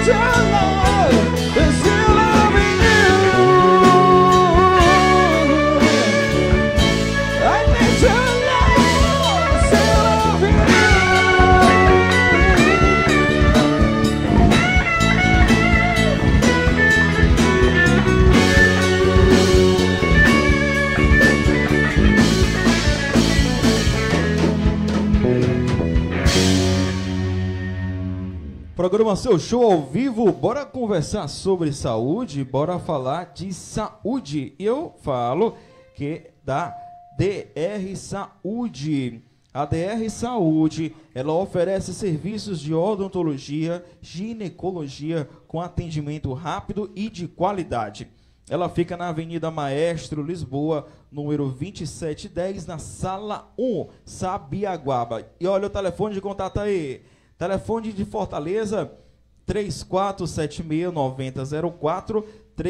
your love, I'm still loving you. I need your love, still loving you. Programa Seu Show ao vivo, bora conversar sobre saúde, bora falar de saúde. Eu falo que da DR Saúde. A DR Saúde, ela oferece serviços de odontologia, ginecologia com atendimento rápido e de qualidade. Ela fica na Avenida Maestro, Lisboa, número 2710, na Sala 1, Sabiaguaba. E olha o telefone de contato aí. Telefone de Fortaleza, 3476-9004,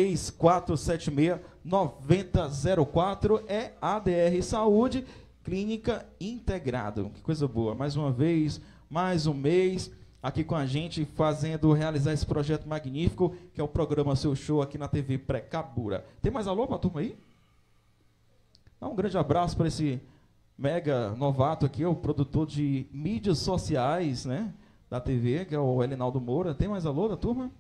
3476-9004, é ADR Saúde, Clínica Integrado. Que coisa boa, mais uma vez, mais um mês, aqui com a gente, realizar esse projeto magnífico, que é o programa Seu Show aqui na TV Precabura. Tem mais alô para a turma aí? Dá um grande abraço para esse mega novato aqui, o produtor de mídias sociais, né, da TV, que é o Elinaldo Moura. Tem mais alô da turma?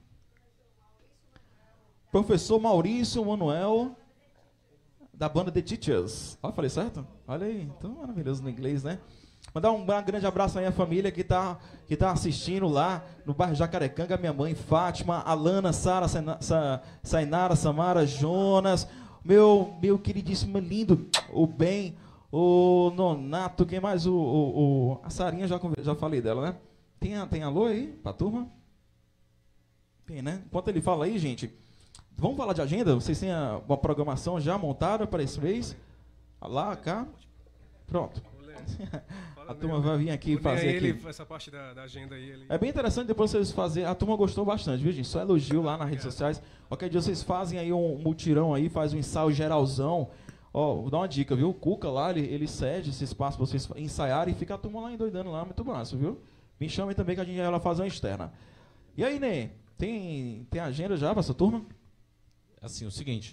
Professor Maurício Manuel, da banda The Teachers. Ó, falei certo? Olha aí, então maravilhoso no inglês, né? Mandar um grande abraço aí à família que tá assistindo lá no bairro Jacarecanga, minha mãe Fátima, Alana, Sara, Sainara, Samara, Jonas, meu queridíssimo lindo, o Ben, o Nonato, quem mais? A Sarinha, já falei dela, né? Tem alô aí pra turma? Tem, né? Enquanto ele fala aí, gente, vamos falar de agenda? Vocês têm uma programação já montada para esse mês? Lá, cá? Pronto. A turma vai vir aqui fazer aqui. Essa parte da agenda aí. É bem interessante depois vocês fazerem. A turma gostou bastante, viu, gente? Só elogio lá nas redes sociais. Qualquer dia vocês fazem aí um mutirão aí, faz um ensaio geralzão. Ó, vou dar uma dica, viu? O Cuca lá, ele cede esse espaço para vocês ensaiarem e fica a turma lá endoidando lá, muito massa, viu? Me chamem também que a gente vai lá fazer uma externa. E aí, Ney? Tem agenda já para essa turma? Assim, o seguinte,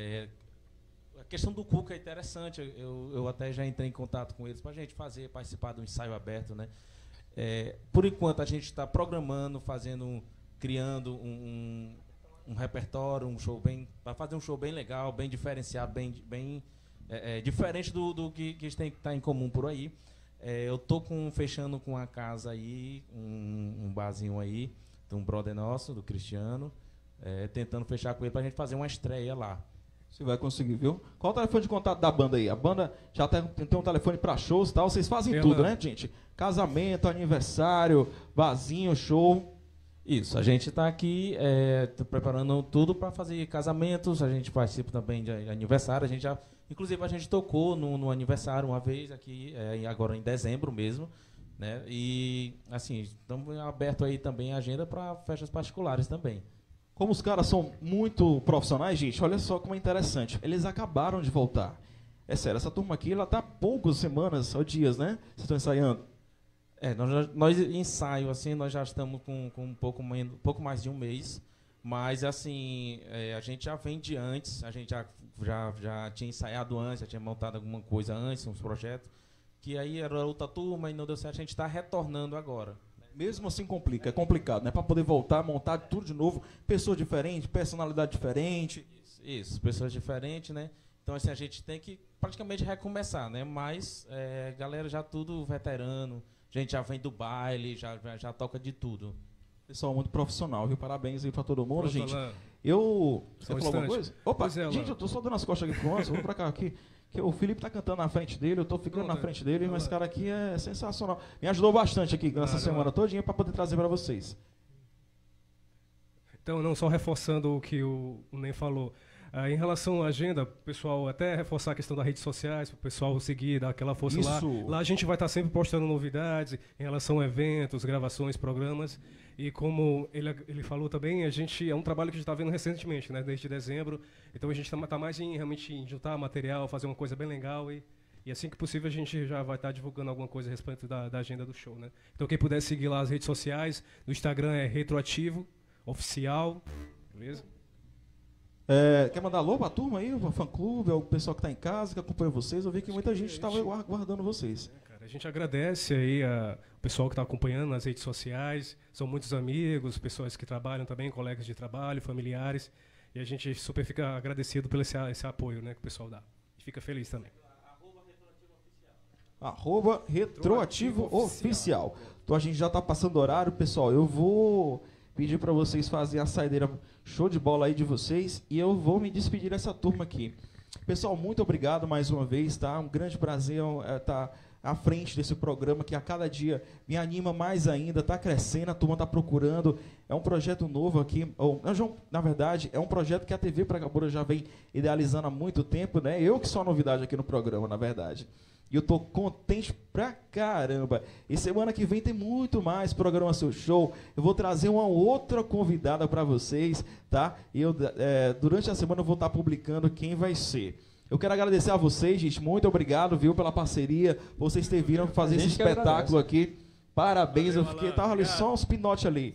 a questão do Cuca é interessante, eu até já entrei em contato com eles para a gente participar do ensaio aberto, né? Por enquanto a gente está programando, criando um repertório, um show para fazer um show bem legal, bem diferenciado, bem diferente do que tem que estar em comum por aí. Eu tô fechando com a casa aí, um barzinho aí, de um brother nosso, do Cristiano, tentando fechar com ele para a gente fazer uma estreia lá. Você vai conseguir, viu? Qual o telefone de contato da banda aí? A banda já tem um telefone para shows e tal. Vocês fazem tudo, né, gente? Casamento, aniversário, barzinho, show. Isso, a gente está aqui preparando tudo para fazer casamentos, a gente participa também de aniversário, inclusive a gente tocou no aniversário uma vez aqui, agora em dezembro mesmo, né? E assim, estamos aberto aí também a agenda para festas particulares também. Como os caras são muito profissionais, gente, olha só como é interessante. Eles acabaram de voltar. É sério, essa turma aqui, ela tá há poucas semanas ou dias, né? Vocês estão ensaiando? Nós ensaio, assim, nós já estamos com um pouco mais de um mês, mas, assim, a gente já vem de antes, a gente já tinha ensaiado antes, já tinha montado alguma coisa antes, uns projetos, que aí era outra turma e não deu certo, a gente está retornando agora. Mesmo assim é complicado, né? Para poder voltar, montar tudo de novo, pessoas diferentes, personalidade diferente. Isso, pessoas diferentes, né? Então, assim, a gente tem que praticamente recomeçar, né? Mas, galera já tudo veterano, a gente já vem do baile, já toca de tudo. Pessoal muito profissional, viu? Parabéns aí pra todo mundo, Pronto, gente. Alain. Você falou alguma coisa? Opa, gente, eu tô só dando as costas aqui pro Anderson, vou pra cá aqui. Que o Felipe tá cantando na frente dele, eu tô ficando na frente dele, mas esse cara aqui é sensacional. Me ajudou bastante aqui nessa semana todinha para poder trazer para vocês. Então, não só reforçando o que o Ney falou. Em relação à agenda, pessoal, até reforçar a questão das redes sociais, para o pessoal seguir, dar aquela força lá. Lá a gente vai estar sempre postando novidades em relação a eventos, gravações, programas. E como ele falou também, é um trabalho que a gente está vendo recentemente, né, desde dezembro. Então a gente está mais realmente em juntar material, fazer uma coisa bem legal e assim que possível a gente já vai estar divulgando alguma coisa a respeito da agenda do show, né? Então quem puder seguir lá as redes sociais, no Instagram é Retroativo oficial, beleza? Quer mandar alô pra turma aí, o fã-clube, o pessoal que tá em casa, que acompanha vocês? Eu vi que muita gente estava guardando vocês. Cara, a gente agradece aí o pessoal que está acompanhando nas redes sociais, são muitos amigos, pessoas que trabalham também, colegas de trabalho, familiares, e a gente super fica agradecido pelo esse apoio, né, que o pessoal dá. E fica feliz também. @retroativo oficial. Então a gente já tá passando o horário, pessoal. Eu vou pedir para vocês fazerem a saideira show de bola aí de vocês e eu vou me despedir dessa turma aqui. Pessoal, muito obrigado mais uma vez, tá? Um grande prazer estar à frente desse programa que a cada dia me anima mais ainda, tá crescendo, a turma tá procurando. É um projeto novo aqui, na verdade, é um projeto que a TV Precabura já vem idealizando há muito tempo, né? Eu que sou a novidade aqui no programa, na verdade. E eu tô contente pra caramba. E semana que vem tem muito mais programa Seu Show. Eu vou trazer uma outra convidada para vocês, tá? E durante a semana eu vou estar publicando quem vai ser. Eu quero agradecer a vocês, gente. Muito obrigado, viu, pela parceria. Vocês ter viram fazer esse espetáculo aqui. Parabéns. Valeu, eu fiquei, tava ali só uns pinotes ali.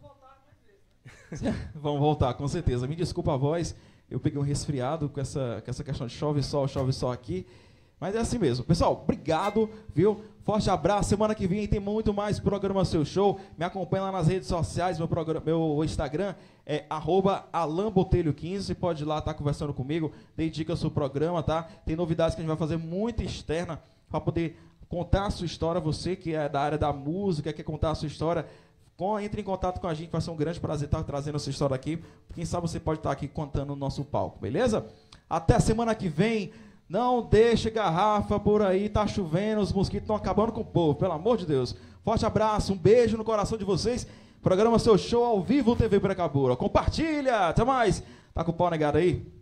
Vamos voltar, com certeza. Me desculpa a voz. Eu peguei um resfriado com essa questão de chove sol aqui. Mas é assim mesmo. Pessoal, obrigado, viu? Forte abraço. Semana que vem tem muito mais programa Seu Show. Me acompanha lá nas redes sociais. Meu Instagram é @alanbotelho15. Você pode ir lá estar conversando comigo. Dei dicas sobre o programa, tá? Tem novidades que a gente vai fazer muito externa para poder contar a sua história. Você que é da área da música, quer contar a sua história, entre em contato com a gente. Vai ser um grande prazer estar trazendo essa história aqui. Quem sabe você pode estar aqui contando no nosso palco, beleza? Até a semana que vem. Não deixe garrafa por aí, tá chovendo, os mosquitos estão acabando com o povo, pelo amor de Deus. Forte abraço, um beijo no coração de vocês. Programa Seu Show ao vivo, TV Precabura. Compartilha, até mais. Tá com o pau negado aí?